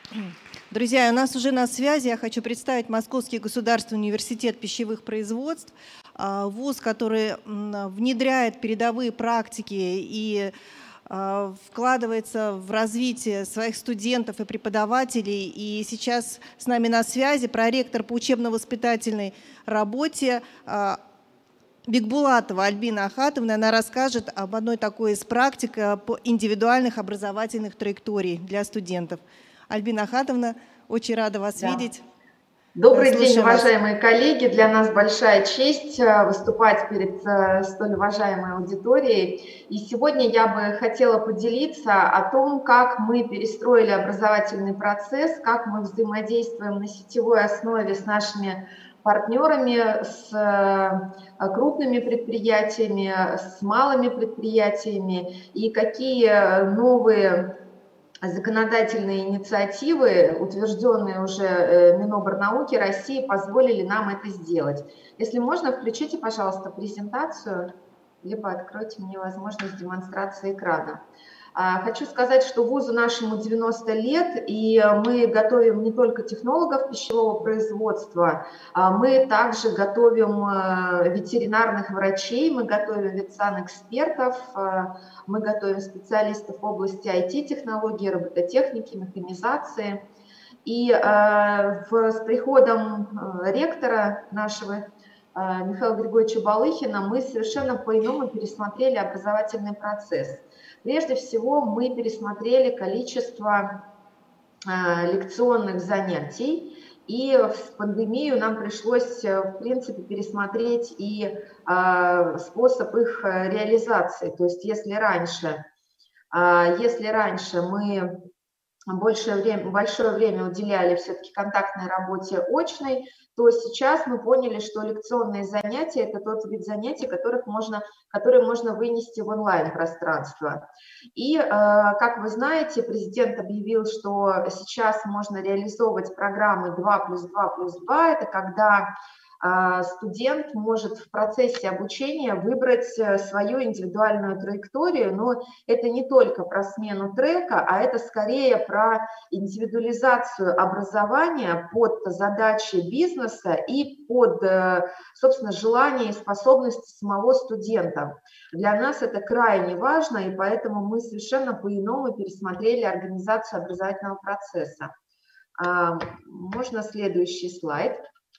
Друзья, у нас уже на связи. Я хочу представить Московский государственный университет пищевых производств, вуз, который внедряет передовые практики и вкладывается в развитие своих студентов и преподавателей. И сейчас с нами на связи проректор по учебно-воспитательной работе Бикбулатова Альбина Ахатовна. Она расскажет об одной такой из практик по индивидуальных образовательных траекторий для студентов. Альбина Ахатовна, очень рада вас видеть. Добрый день, уважаемые коллеги. Для нас большая честь выступать перед столь уважаемой аудиторией. И сегодня я бы хотела поделиться о том, как мы перестроили образовательный процесс, как мы взаимодействуем на сетевой основе с нашими партнерами, с крупными предприятиями, с малыми предприятиями, и какие новые законодательные инициативы, утвержденные уже Минобрнауки России, позволили нам это сделать. Если можно, включите, пожалуйста, презентацию, либо откройте мне возможность демонстрации экрана. Хочу сказать, что вузу нашему 90 лет, и мы готовим не только технологов пищевого производства, мы также готовим ветеринарных врачей, мы готовим ветсанэкспертов, мы готовим специалистов в области IT-технологий, робототехники, механизации. И с приходом ректора нашего Михаила Григорьевича Балыхина мы совершенно по-иному пересмотрели образовательный процесс. Прежде всего, мы пересмотрели количество лекционных занятий, и в пандемию нам пришлось, в принципе, пересмотреть и способ их реализации. То есть, если раньше мы большое время уделяли все-таки контактной работе очной, то сейчас мы поняли, что лекционные занятия – это тот вид занятий, которые можно вынести в онлайн-пространство. И, как вы знаете, президент объявил, что сейчас можно реализовывать программы 2+2+2. Это когда студент может в процессе обучения выбрать свою индивидуальную траекторию, но это не только про смену трека, а это скорее про индивидуализацию образования под задачи бизнеса и под, собственно, желания и способности самого студента. Для нас это крайне важно, и поэтому мы совершенно по-иному пересмотрели организацию образовательного процесса. Можно следующий слайд.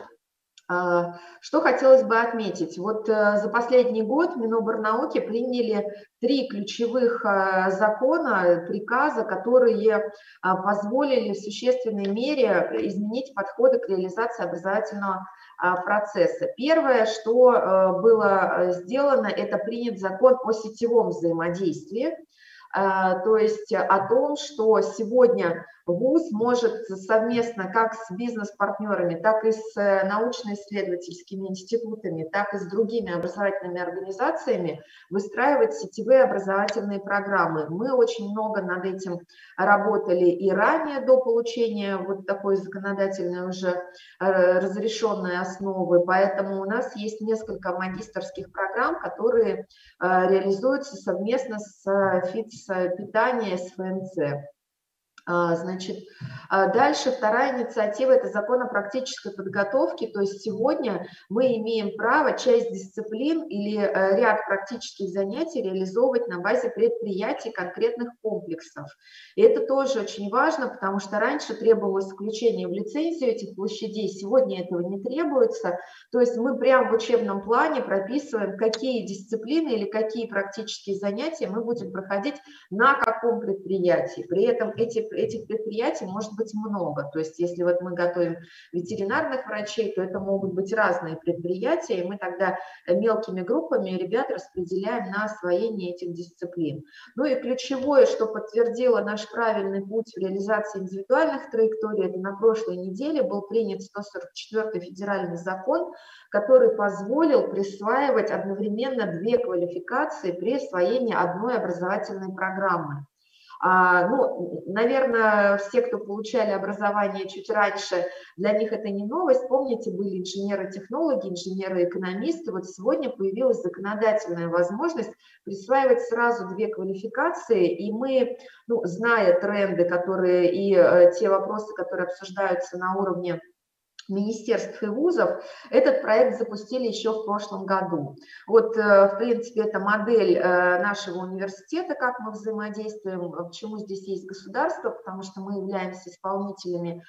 Что хотелось бы отметить? Вот за последний год Минобрнауки приняли 3 ключевых закона, приказа, которые позволили в существенной мере изменить подходы к реализации образовательного процесса. Первое, что было сделано, это принят закон о сетевом взаимодействии. То есть о том, что сегодня вуз может совместно как с бизнес-партнерами, так и с научно-исследовательскими институтами, так и с другими образовательными организациями выстраивать сетевые образовательные программы. Мы очень много над этим работали и ранее, до получения вот такой законодательной уже разрешенной основы, поэтому у нас есть несколько магистерских программ, которые реализуются совместно с питания с ФНЦ. Значит, дальше вторая инициатива – это закон о практической подготовке. То есть сегодня мы имеем право часть дисциплин или ряд практических занятий реализовывать на базе предприятий конкретных комплексов. И это тоже очень важно, потому что раньше требовалось включение в лицензию этих площадей, сегодня этого не требуется. То есть мы прямо в учебном плане прописываем, какие дисциплины или какие практические занятия мы будем проходить на каком предприятии. При этом этих предприятий может быть много. То есть если вот мы готовим ветеринарных врачей, то это могут быть разные предприятия, и мы тогда мелкими группами ребят распределяем на освоение этих дисциплин. Ну и ключевое, что подтвердило наш правильный путь в реализации индивидуальных траекторий, это на прошлой неделе был принят 144-й федеральный закон, который позволил присваивать одновременно 2 квалификации при освоении одной образовательной программы. Ну, наверное, все, кто получали образование чуть раньше, для них это не новость. Помните, были инженеры-технологи, инженеры-экономисты. Вот сегодня появилась законодательная возможность присваивать сразу 2 квалификации, и мы, ну, зная тренды, которые и те вопросы, которые обсуждаются на уровне министерств и вузов, этот проект запустили еще в прошлом году. Вот, в принципе, это модель нашего университета, как мы взаимодействуем, почему здесь есть государство, потому что мы являемся исполнителями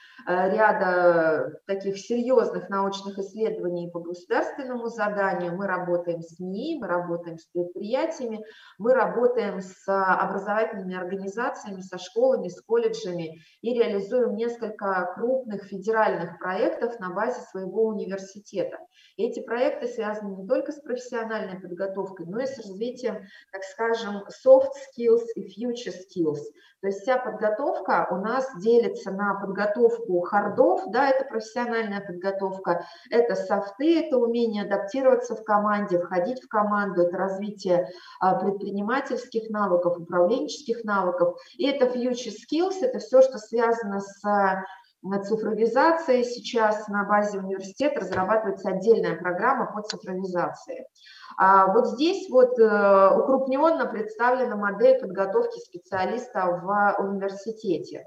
ряда таких серьезных научных исследований по государственному заданию. Мы работаем с НИИ, мы работаем с предприятиями, мы работаем с образовательными организациями, со школами, с колледжами и реализуем несколько крупных федеральных проектов на базе своего университета. И эти проекты связаны не только с профессиональной подготовкой, но и с развитием, так скажем, soft skills и future skills. То есть вся подготовка у нас делится на подготовку хардов, да, это профессиональная подготовка, это софты, это умение адаптироваться в команде, входить в команду, это развитие предпринимательских навыков, управленческих навыков, и это future skills, это все, что связано с цифровизацией. Сейчас на базе университета разрабатывается отдельная программа по цифровизации. Вот здесь вот укрупненно представлена модель подготовки специалиста в университете.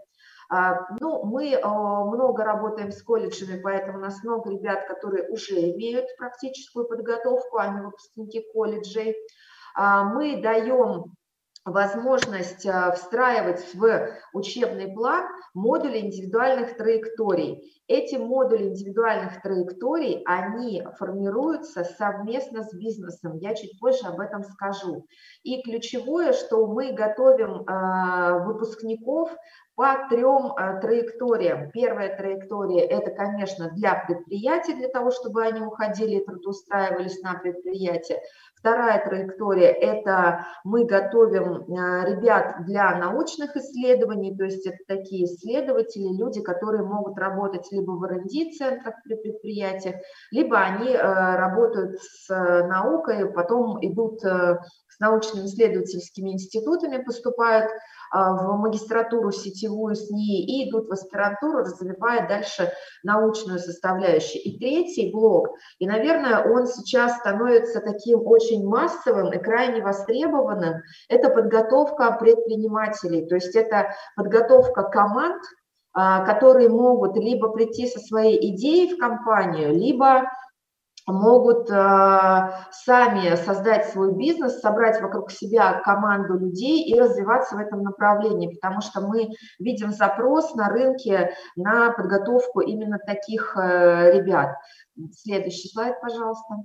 Ну, мы много работаем с колледжами, поэтому у нас много ребят, которые уже имеют практическую подготовку, они выпускники колледжей. Мы даем возможность встраивать в учебный план модули индивидуальных траекторий. Эти модули индивидуальных траекторий, они формируются совместно с бизнесом. Я чуть позже об этом скажу. И ключевое, что мы готовим выпускников по 3 траекториям. Первая траектория – это, конечно, для предприятий, для того, чтобы они уходили и трудоустраивались на предприятие. Вторая траектория – это мы готовим ребят для научных исследований, то есть это такие исследователи, люди, которые могут работать либо в R&D-центрах при предприятиях, либо они работают с наукой, потом идут с научными исследовательскими институтами, поступают в магистратуру сетевую с ней и идут в аспирантуру, развивая дальше научную составляющую. И третий блок, и, наверное, он сейчас становится таким очень массовым и крайне востребованным, это подготовка предпринимателей, то есть это подготовка команд, которые могут либо прийти со своей идеей в компанию, либо могут сами создать свой бизнес, собрать вокруг себя команду людей и развиваться в этом направлении, потому что мы видим запрос на рынке на подготовку именно таких ребят. Следующий слайд, пожалуйста.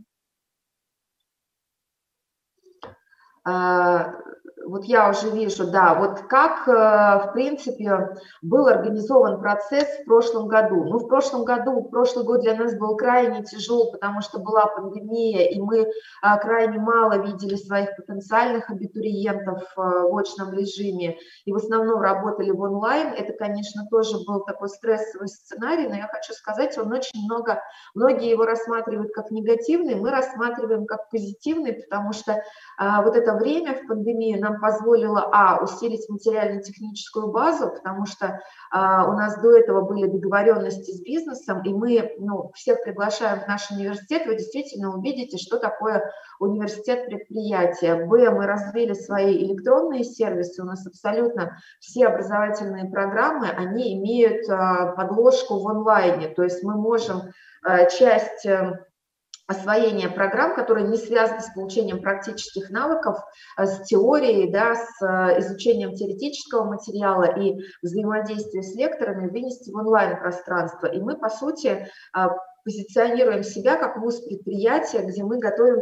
Вот я уже вижу, да, вот как, в принципе, был организован процесс в прошлом году. Ну, в прошлом году, прошлый год для нас был крайне тяжел, потому что была пандемия, и мы крайне мало видели своих потенциальных абитуриентов в очном режиме, и в основном работали в онлайн. Это, конечно, тоже был такой стрессовый сценарий, но я хочу сказать, он очень многие его рассматривают как негативный, мы рассматриваем как позитивный, потому что вот это время в пандемии нам позволило, усилить материально-техническую базу, потому что у нас до этого были договоренности с бизнесом, и мы всех приглашаем в наш университет, вы действительно увидите, что такое университет предприятия. Мы развили свои электронные сервисы, у нас абсолютно все образовательные программы, они имеют подложку в онлайне, то есть мы можем часть освоение программ, которые не связаны с получением практических навыков, с теорией, да, с изучением теоретического материала и взаимодействия с лекторами вынести в онлайн-пространство. И мы, по сути, позиционируем себя как вуз-предприятие, где мы готовим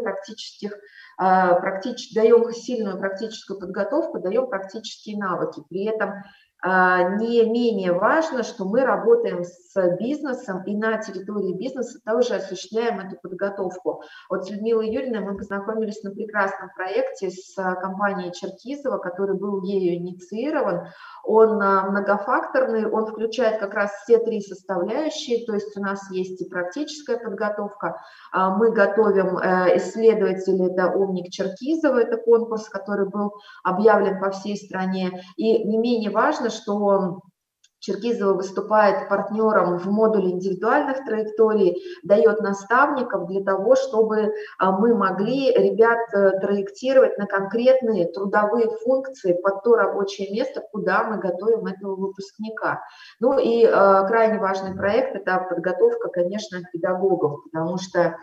даем сильную практическую подготовку, даем практические навыки. При этом не менее важно, что мы работаем с бизнесом и на территории бизнеса тоже осуществляем эту подготовку. Вот с Людмилой Юрьевной мы познакомились на прекрасном проекте с компанией Черкизова, который был ею инициирован. Он многофакторный, он включает как раз все три составляющие, то есть у нас есть и практическая подготовка, мы готовим исследователей, это «Умник Черкизова», это конкурс, который был объявлен по всей стране, и не менее важно, что Черкизова выступает партнером в модуле индивидуальных траекторий, дает наставников для того, чтобы мы могли ребят траектировать на конкретные трудовые функции под то рабочее место, куда мы готовим этого выпускника. Ну и крайне важный проект – это подготовка, конечно, педагогов, потому что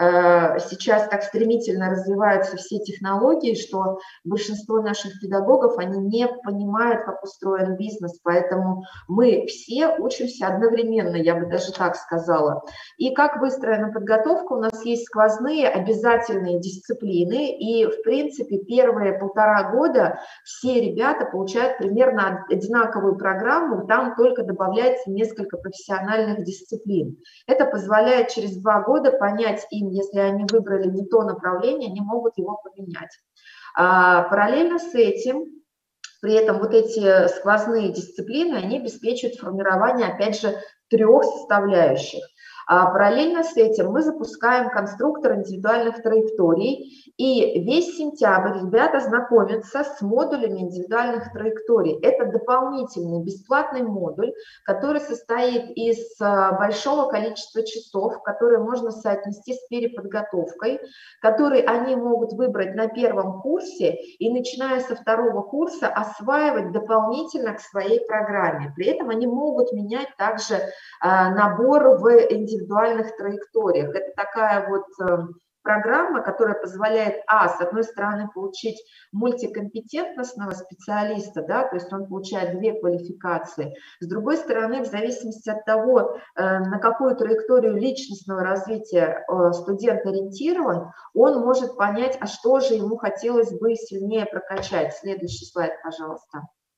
сейчас так стремительно развиваются все технологии, что большинство наших педагогов, они не понимают, как устроен бизнес, поэтому мы все учимся одновременно, я бы даже так сказала. И как выстроена подготовка, у нас есть сквозные обязательные дисциплины, и, в принципе, первые 1,5 года все ребята получают примерно одинаковую программу, там только добавляется несколько профессиональных дисциплин. Это позволяет через 2 года понять им, если они выбрали не то направление, они могут его поменять. Параллельно с этим, при этом вот эти сквозные дисциплины, они обеспечивают формирование, опять же, 3 составляющих. Параллельно с этим мы запускаем конструктор индивидуальных траекторий, и весь сентябрь ребята знакомятся с модулями индивидуальных траекторий. Это дополнительный бесплатный модуль, который состоит из большого количества часов, которые можно соотнести с переподготовкой, которые они могут выбрать на 1-м курсе и, начиная со 2-го курса, осваивать дополнительно к своей программе. При этом они могут менять также набор в индивидуальных траекториях. Это такая вот программа, которая позволяет, с одной стороны, получить мультикомпетентностного специалиста, да, то есть он получает 2 квалификации, с другой стороны, в зависимости от того, на какую траекторию личностного развития студент ориентирован, он может понять, а что же ему хотелось бы сильнее прокачать. Следующий слайд, пожалуйста.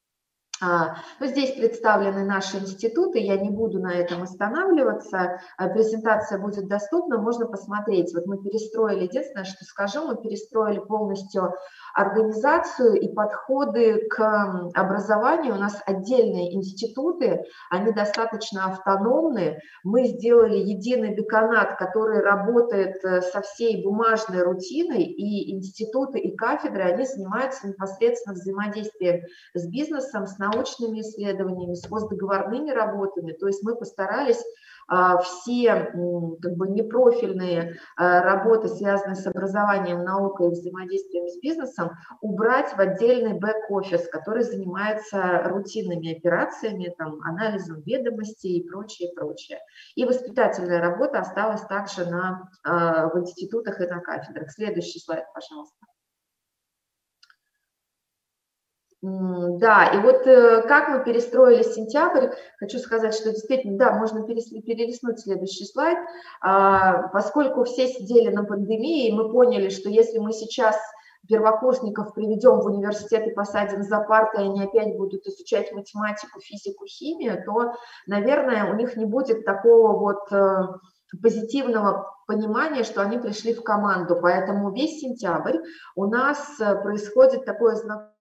Ну, здесь представлены наши институты, я не буду на этом останавливаться, презентация будет доступна, можно посмотреть. Вот мы перестроили, единственное, что скажу, мы перестроили полностью организацию и подходы к образованию. У нас отдельные институты, они достаточно автономны. Мы сделали единый деканат, который работает со всей бумажной рутиной, и институты и кафедры, они занимаются непосредственно взаимодействием с бизнесом, с научными исследованиями, с госдоговорными работами. То есть мы постарались все как бы непрофильные работы, связанные с образованием, наукой и взаимодействием с бизнесом, убрать в отдельный бэк-офис, который занимается рутинными операциями, там, анализом ведомостей и прочее, прочее. И воспитательная работа осталась также в институтах и на кафедрах. Следующий слайд, пожалуйста. Да, и вот как мы перестроили сентябрь, хочу сказать, что действительно, да, можно перелистнуть следующий слайд, поскольку все сидели на пандемии, мы поняли, что если мы сейчас первокурсников приведем в университет и посадим за парты, и они опять будут изучать математику, физику, химию, то, наверное, у них не будет такого вот позитивного понимания, что они пришли в команду. Поэтому весь сентябрь у нас происходит такое знакомство